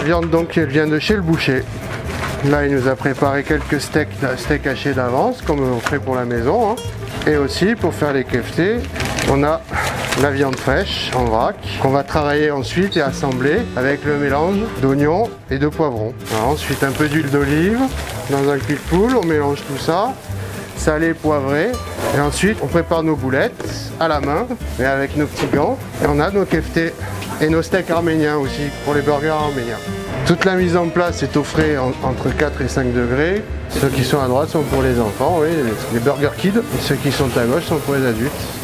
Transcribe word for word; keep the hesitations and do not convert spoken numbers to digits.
viande donc elle vient de chez le boucher. Là il nous a préparé quelques steaks, steaks hachés d'avance comme on fait pour la maison. Hein. Et aussi pour faire les keftés, on a la viande fraîche en vrac qu'on va travailler ensuite et assembler avec le mélange d'oignons et de poivrons. Alors, ensuite un peu d'huile d'olive dans un cul de poule, on mélange tout ça, salé, poivré. Et ensuite on prépare nos boulettes à la main et avec nos petits gants. Et on a nos keftés et nos steaks arméniens aussi pour les burgers arméniens. Toute la mise en place est au frais en, entre quatre et cinq degrés. Ceux qui sont à droite sont pour les enfants, oui, les burger kids. Et ceux qui sont à gauche sont pour les adultes.